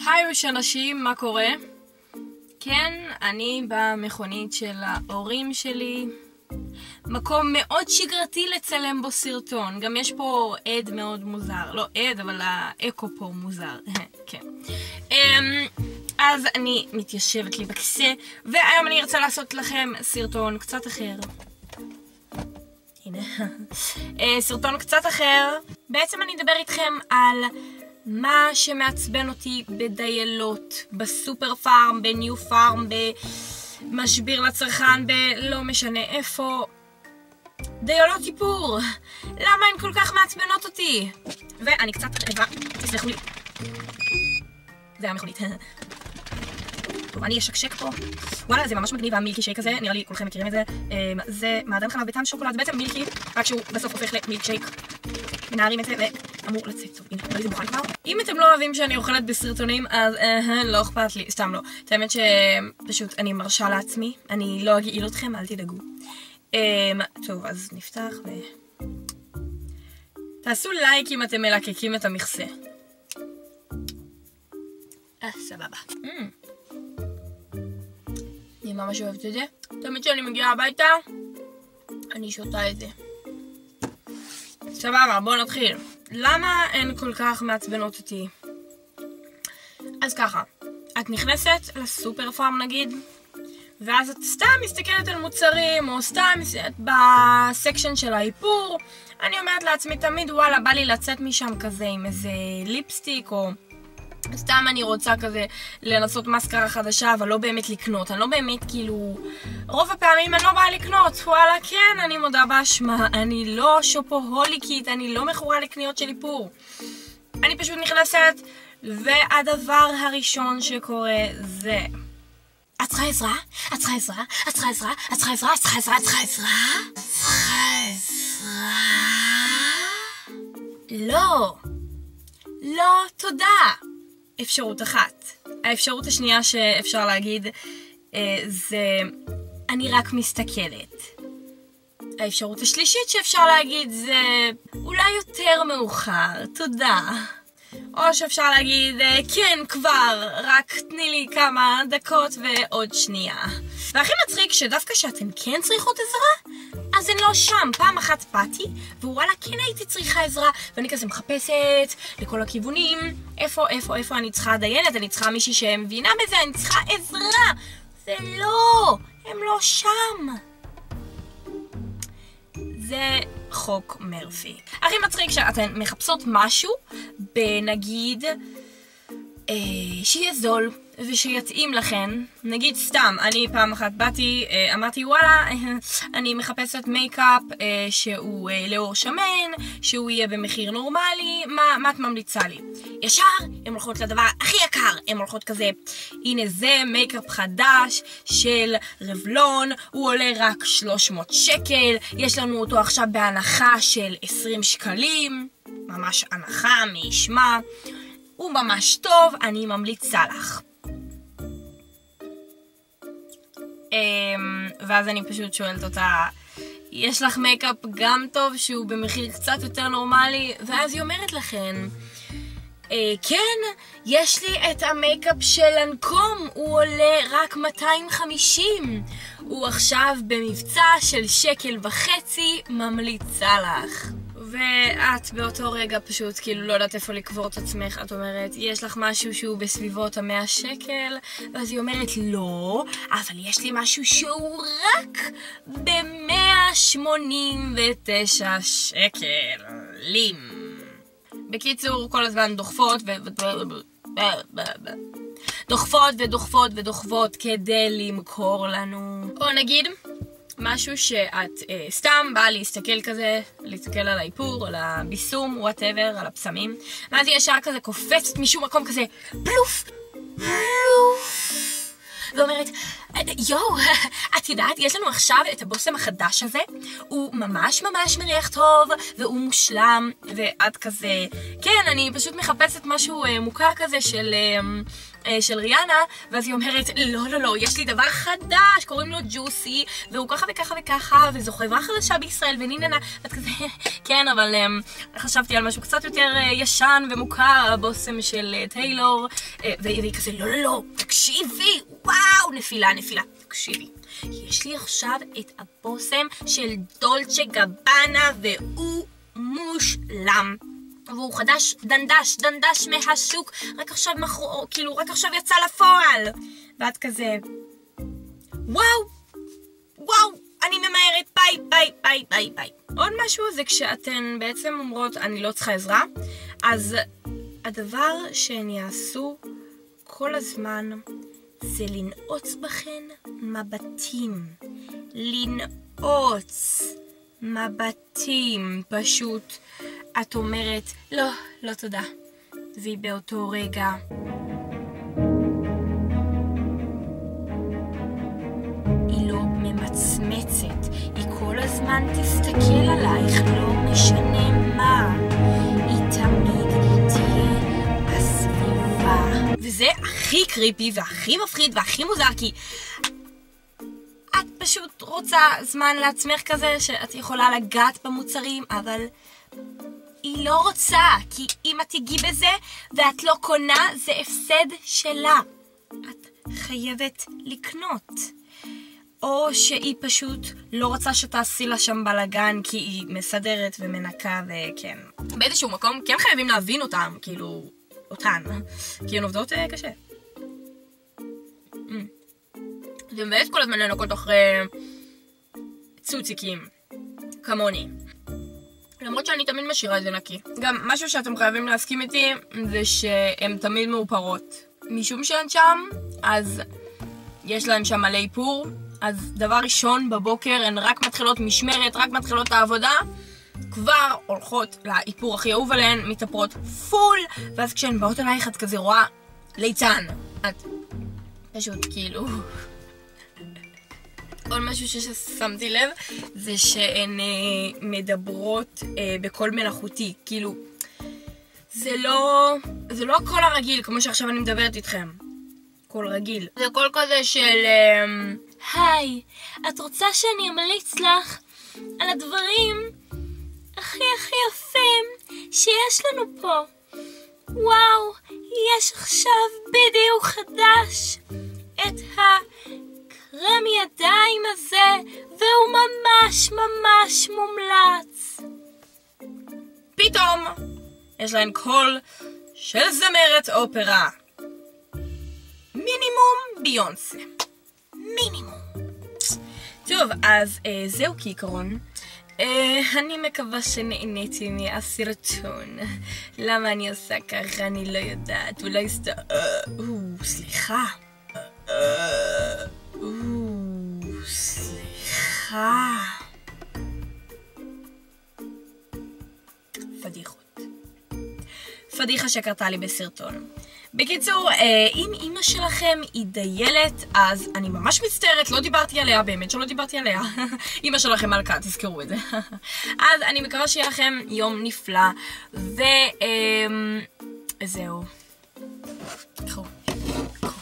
חיוש אנשים, מה קורה? כן, אני במכונית של ההורים שלי. מקום מאוד שגרתי לצלם בו סרטון. גם יש פה עד מאוד מוזר. לא עד, אבל האקו פה מוזר. כן. אז אני מתיישבת לי בכיסא, והיום אני ארצה לעשות לכם סרטון קצת אחר. הנה. סרטון קצת אחר. בעצם אני אדבר איתכם על מה שמעצבן אותי בדיילות, בסופר פארם, בניו פארם, במשביר לצרכן, בלא משנה איפה. דיילות איפור. למה הן כל כך מעצבנות אותי? ואני קצת רעבה, תסלחו לי. זה היה מכונית. טוב, אני אשקשק פה. וואלה, זה ממש מגניב המילקי שייק הזה, נראה לי כולכם מכירים את זה. זה מעדן חלב בטעם שוקולד, זה בעצם מילקי, רק שהוא בסוף הופך למילק שייק. מנערים את זה ואמור לצאת. טוב, הנה, נראה לי זה מוכן כבר. אם אתם לא אוהבים שאני אוכלת בסרטונים, אז לא אכפת לי, סתם לא. את האמת שפשוט אני מרשה לעצמי, אני לא אגעיל אתכם, אל תדאגו. טוב, אז נפתח ו... תעשו לייק אם אתם מלקקים את המכסה. סבבה. אני ממש אוהבת את זה. תמיד כשאני מגיעה הביתה, אני שותה את זה. סבבה, בואו נתחיל. למה הן כל כך מעצבנות אותי? אז ככה, את נכנסת לסופר פארם נגיד, ואז את סתם מסתכלת על מוצרים, או סתם בסקשן של האיפור. אני אומרת לעצמי תמיד, וואלה, בא לי לצאת משם כזה עם איזה ליפסטיק, או סתם אני רוצה כזה לנסות מסקרה חדשה, אבל לא באמת לקנות. אני לא באמת כאילו... רוב הפעמים אני לא באה לקנות. וואלה, כן, אני מודה באשמה. אני לא שופוהוליקית, אני לא מכורה לקניות של איפור. אני פשוט נכנסת, והדבר הראשון שקורה זה... את צריכה עזרה? את צריכה עזרה? את צריכה עזרה? את צריכה עזרה? את צריכה עזרה? את צריכה עזרה? עזרה? לא. לא, תודה. אפשרות אחת. האפשרות השנייה שאפשר להגיד זה אני רק מסתכלת. האפשרות השלישית שאפשר להגיד זה אולי יותר מאוחר, תודה. או שאפשר להגיד כן כבר, רק תני לי כמה דקות ועוד שנייה. והכי מצחיק שדווקא שאתן כן צריכות עזרה, אז הן לא שם. פעם אחת באתי, ווואלה כן הייתי צריכה עזרה, ואני כזה מחפשת לכל הכיוונים, איפה אני צריכה דיינת, אני צריכה מישהי שמבינה בזה, אני צריכה עזרה. זה לא, הם לא שם. זה חוק מרפי. הכי מצחיק שאתן מחפשות משהו, בנגיד, שיהיה זול ושיתאים לכן. נגיד סתם, אני פעם אחת באתי, אמרתי וואלה, אני מחפשת מייקאפ שהוא לאור שמן, שהוא יהיה במחיר נורמלי, מה את ממליצה לי? ישר, הן הולכות לדבר הכי יקר, הן הולכות כזה, הנה זה מייקאפ חדש של רבלון, הוא עולה רק 300 שקל, יש לנו אותו עכשיו בהנחה של 20 שקלים, ממש הנחה, מי ישמע, הוא ממש טוב, אני ממליצה לך. ואז אני פשוט שואלת אותה, יש לך מייקאפ גם טוב שהוא במחיר קצת יותר נורמלי? ואז היא אומרת לכן, כן, יש לי את המייקאפ של לנקום, הוא עולה רק 250. הוא עכשיו במבצע של 1.50 שקל, ממליצה לך. ואת באותו רגע פשוט כאילו לא יודעת איפה לקבור את עצמך. את אומרת, יש לך משהו שהוא בסביבות 100 שקל? ואז היא אומרת, לא, אבל יש לי משהו שהוא רק ב-189 שקלים. בקיצור, כל הזמן דוחפות ודוחפות כדי למכור לנו. או נגיד משהו שאת סתם באה להסתכל כזה, להסתכל על האיפור, על הביסום, whatever, על הפסמים, ואז היא ישר כזה קופצת משום מקום כזה, פלוף, פלוף, ואומרת, יואו, את יודעת, יש לנו עכשיו את הבושם החדש הזה, הוא ממש ממש מריח טוב, והוא מושלם, ואת כזה, כן, אני פשוט מחפשת משהו מוכר כזה של ריאנה, ואז היא אומרת, לא, יש לי דבר חדש, קוראים לו ג'וסי, והוא ככה וככה וככה, וזו חברה חדשה בישראל, וניננה, ואת כזה, כן, אבל חשבתי על משהו קצת יותר ישן ומוכר, הבושם של טיילור, והיא כזה, לא, תקשיבי, וואו, נפילה, תקשיבי. יש לי עכשיו את הבושם של דולצ'ה גבאנה, והוא מושלם. והוא חדש, דנדש מהשוק, רק עכשיו יצא לפועל. ואת כזה, וואו, אני ממהרת, ביי. עוד משהו זה כשאתן בעצם אומרות, אני לא צריכה עזרה, אז הדבר שהן יעשו כל הזמן זה לנעוץ בכן מבטים. לנעוץ מבטים, פשוט. את אומרת, לא תודה. והיא באותו רגע היא לא ממצמצת, היא כל הזמן תסתכל עלייך, לא משנה מה, היא תמיד תהיה בסביבה. וזה הכי קריפי והכי מפחיד והכי מוזר, כי את פשוט רוצה זמן לעצמך כזה שאת יכולה לגעת במוצרים, אבל היא לא רוצה, כי אם את תגיעי בזה ואת לא קונה, זה הפסד שלה. את חייבת לקנות. או שהיא פשוט לא רוצה שתעשי לה שם בלגן, כי היא מסדרת ומנקה, וכן. באיזשהו מקום כן חייבים להבין אותם, כאילו, אותן. כי הן עובדות קשה. והן באמת כל הזמן לנקות אחרי צוציקים, כמוני. למרות שאני תמיד משאירה את זה נקי. גם משהו שאתם חייבים להסכים איתי, זה שהן תמיד מאופרות. משום שהן שם, אז יש להן שם מלא איפור, אז דבר ראשון בבוקר הן רק מתחילות משמרת, רק מתחילות את העבודה, כבר הולכות לאיפור הכי אהוב עליהן, מתאפרות פול, ואז כשהן באות אלייך את כזה רואה ליצן. את פשוט כאילו... עוד משהו ששמתי לב זה שהן מדברות בקול מלאכותי, כאילו זה לא הקול הרגיל כמו שעכשיו אני מדברת איתכם, קול רגיל, זה קול כזה של היי, את רוצה שאני אמליץ לך על הדברים הכי יפים שיש לנו פה? וואו, יש עכשיו בדיוק חדש את קרם ידיים הזה, והוא ממש מומלץ. פתאום יש להן קול של זמרת אופרה. מינימום ביונסה. מינימום. טוב, אז זהו כעיקרון. אני מקווה שנהניתי מהסרטון. למה אני עושה ככה? אני לא יודעת. אולי סליחה. סליחה. פדיחה שקרתה לי בסרטון. בקיצור, אם אמא שלכם היא דיילת, אז אני ממש מצטערת, לא דיברתי עליה, באמת שלא דיברתי עליה. אמא שלכם מלכה, תזכרו את זה. אז אני מקווה שיהיה לכם יום נפלא, וזהו. קחו.